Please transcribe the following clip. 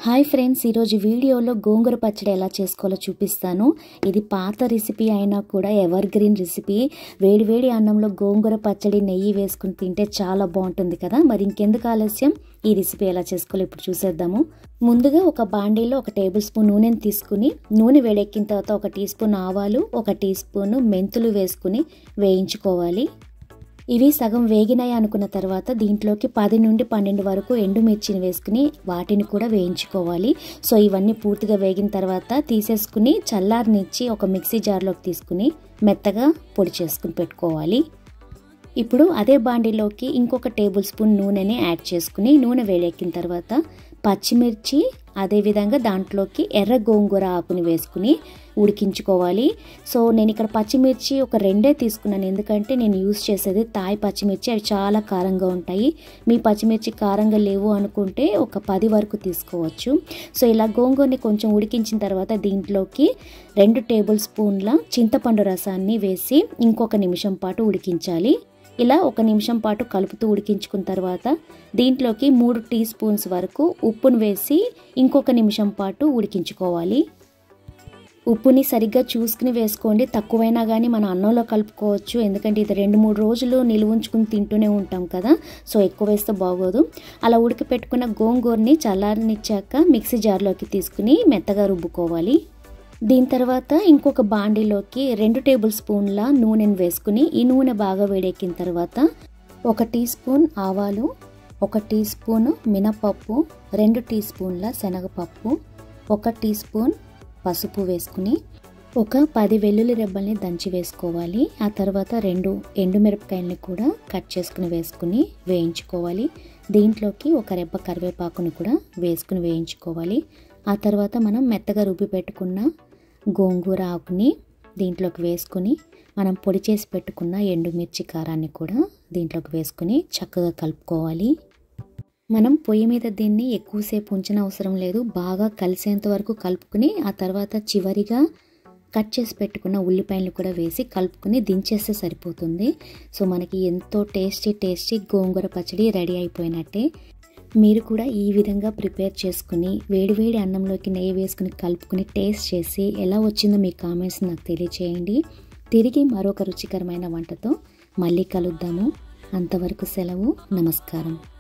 Hi friends, ఈరోజు వీడియోలో గోంగూర పచ్చడి ఎలా చేసుకోవాలో చూపిస్తాను. ఇది పాత రెసిపీ అయినా కూడా ఎవర్ గ్రీన్ రెసిపీ. వేడివేడి అన్నంలో గోంగూర పచ్చడి నెయ్యి వేసుకుని తింటే చాలా బాగుంటుంది కదా. మరి ఇంకెందుకు ఆలస్యం, ఈ రెసిపీ ఎలా చేసుకోవాలో ఇప్పుడు చూసేద్దాము. ముందుగా ఒక బాండీలో 1 టేబుల్ స్పూన్ నూనెని తీసుకుని, నూనె వేడెక్కిన తర్వాత 1 టీ స్పూన్ ఆవాలు, 1 టీ స్పూన్ మెంతులు వేసుకుని వేయించుకోవాలి. ఇవి సగం వేగినాయి అనుకున్న తర్వాత దీంట్లోకి 10 నుండి 12 వరకు ఎండుమిర్చిని వేసుకుని వాటిని కూడా వేయించుకోవాలి. సో ఇవన్నీ పూర్తిగా వేగిన తర్వాత తీసేసుకుని చల్లారనిచ్చి ఒక మిక్సీ జార్లోకి తీసుకుని మెత్తగా పొడి చేసుకుని పెట్టుకోవాలి. ఇప్పుడు అదే బాండీలోకి ఇంకొక టేబుల్ స్పూన్ నూనెని యాడ్ చేసుకుని నూనె వేడెక్కిన తర్వాత పచ్చిమిర్చి, అదేవిధంగా దాంట్లోకి ఎర్ర గోంగూర ఆకుని వేసుకుని ఉడికించుకోవాలి. సో నేను ఇక్కడ పచ్చిమిర్చి ఒక 2 తీసుకున్నాను, ఎందుకంటే నేను యూజ్ చేసేది తాయి పచ్చిమిర్చి. అవి చాలా కారంగా ఉంటాయి. మీ పచ్చిమిర్చి కారంగా లేవు అనుకుంటే ఒక 10 వరకు తీసుకోవచ్చు. సో ఇలా గోంగూరని కొంచెం ఉడికించిన తర్వాత దీంట్లోకి 2 టేబుల్ స్పూన్ల చింతపండు రసాన్ని వేసి ఇంకొక నిమిషం పాటు ఉడికించాలి. ఇలా 1 నిమిషం పాటు కలుపుతూ ఉడికించుకున్న తర్వాత దీంట్లోకి 3 టీ స్పూన్స్ వరకు ఉప్పును వేసి ఇంకొక నిమిషం పాటు ఉడికించుకోవాలి. ఉప్పుని సరిగ్గా చూసుకుని వేసుకోండి, తక్కువైనా కానీ మనం అన్నంలో కలుపుకోవచ్చు, ఎందుకంటే ఇది 2-3 రోజులు నిలువ ఉంచుకుని తింటూనే ఉంటాం కదా. సో ఎక్కువ వేస్తే బాగోదు. అలా ఉడికిపెట్టుకున్న గోంగూరని చల్లారనిచ్చాక మిక్సీ జార్లోకి తీసుకుని మెత్తగా రుబ్బుకోవాలి. దీని తర్వాత ఇంకొక బాండీలోకి 2 టేబుల్ స్పూన్ల నూనెను వేసుకుని ఈ నూనె బాగా వేడెక్కిన తర్వాత 1 టీ స్పూన్ ఆవాలు, 1 టీ స్పూన్ మినపప్పు, 2 టీ స్పూన్ల శనగపప్పు, 1 టీ స్పూన్ పసుపు వేసుకుని ఒక 10 వెల్లుల్లి రెబ్బల్ని దంచి వేసుకోవాలి. ఆ తర్వాత 2 ఎండుమిరపకాయలని కూడా కట్ చేసుకుని వేసుకుని వేయించుకోవాలి. దీంట్లోకి 1 రెబ్బ కరివేపాకుని కూడా వేసుకుని వేయించుకోవాలి. ఆ తర్వాత మనం మెత్తగా రుబ్బి పెట్టుకున్న గోంగూర ఆకుని దీంట్లోకి వేసుకుని మనం పొడి చేసి పెట్టుకున్న ఎండుమిర్చి కారాన్ని కూడా దీంట్లోకి వేసుకుని చక్కగా కలుపుకోవాలి. మనం పొయ్యి మీద దీన్ని ఎక్కువసేపు ఉంచిన అవసరం లేదు, బాగా కలిసేంత వరకు కలుపుకుని ఆ తర్వాత చివరిగా కట్ చేసి పెట్టుకున్న ఉల్లిపాయలు కూడా వేసి కలుపుకుని దించేస్తే సరిపోతుంది. సో మనకి ఎంతో టేస్టీ గోంగూర పచ్చడి రెడీ అయిపోయినట్టే. మీరు కూడా ఈ విధంగా ప్రిపేర్ చేసుకుని వేడివేడి అన్నంలోకి నెయ్యి వేసుకుని కలుపుకుని టేస్ట్ చేసి ఎలా వచ్చిందో మీ కామెంట్స్ నాకు తెలియచేయండి. తిరిగి మరొక రుచికరమైన వంటతో మళ్ళీ కలుద్దాము. అంతవరకు సెలవు. నమస్కారం.